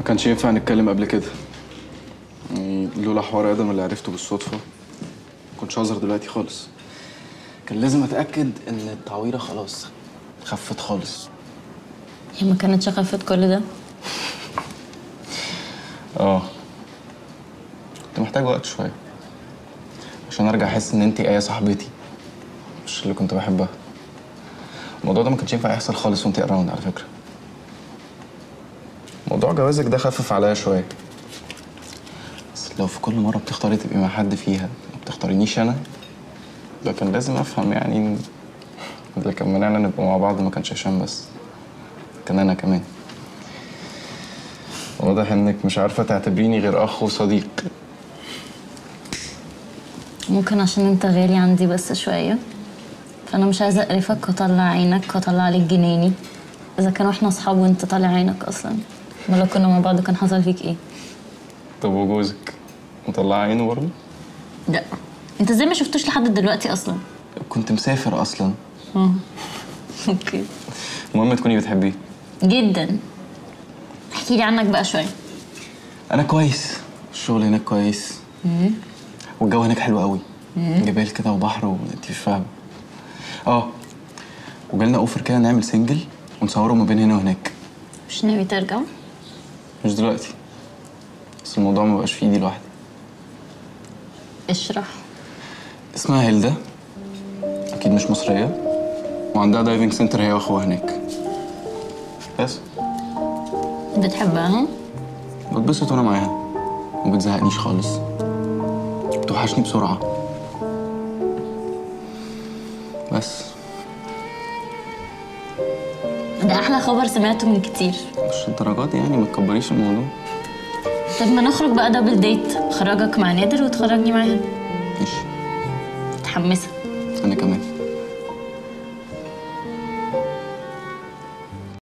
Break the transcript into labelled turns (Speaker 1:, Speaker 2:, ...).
Speaker 1: ما كانش ينفع نتكلم قبل كده. يعني لولا حوار ادم اللي عرفته بالصدفه ما كنتش هظهر دلوقتي خالص. كان لازم اتاكد ان التعويره خلاص خفت خالص.
Speaker 2: هي ما كانتش خفت كل ده؟
Speaker 1: كنت محتاج وقت شويه عشان ارجع احس ان انتي ايه صاحبتي، مش اللي كنت بحبها. الموضوع ده ما كانش ينفع يحصل خالص وانتي اراوند على فكره. موضوع جوازك ده خفف عليا شويه، بس لو في كل مره بتختاري تبقي مع حد فيها ما بتختارينيش انا، ده كان لازم افهم يعني اللي كان منعنا نبقى مع بعض ما كانش هشام بس، كان انا كمان. واضح انك مش عارفه تعتبريني غير اخ وصديق.
Speaker 2: ممكن عشان انت غالي عندي بس شويه، فانا مش عايزه اقرفك واطلع عينك واطلع عليك جناني. اذا كانوا احنا اصحاب وانت طالع عينك اصلا، ما لو كنا مع بعض كان حصل فيك ايه؟
Speaker 1: طب وجوزك مطلع عينه برضه؟
Speaker 2: لا، انت ازاي ما شفتوش لحد دلوقتي اصلا؟
Speaker 1: كنت مسافر اصلا.
Speaker 2: اوكي.
Speaker 1: المهم تكوني بتحبيه.
Speaker 2: جدا. احكي لي عنك بقى شويه.
Speaker 1: انا كويس، الشغل هناك كويس، والجو هناك حلو قوي. جبال كده وبحر وانت مش فاهمه. وجالنا اوفر كده نعمل سنجل ونصوره ما بين هنا وهناك.
Speaker 2: مش ناوي ترجع؟
Speaker 1: مش دلوقتي، بس الموضوع ما بقاش في ايدي لوحدي.
Speaker 2: اشرح.
Speaker 1: اسمها هيلدا، اكيد مش مصريه، وعندها دايفنج سنتر هي واخوها هناك. بس
Speaker 2: بتحبها ها؟
Speaker 1: بتبسط وانا معاها، وما بتزهقنيش خالص، بتوحشني بسرعه. بس
Speaker 2: ده احلى خبر سمعته من كتير.
Speaker 1: مش الدرجات دي يعني، ما تكبريش الموضوع.
Speaker 2: طب ما نخرج بقى دبل ديت، اخرجك مع نادر وتخرجني معاها.
Speaker 1: ماشي.
Speaker 2: متحمسه.
Speaker 1: انا كمان.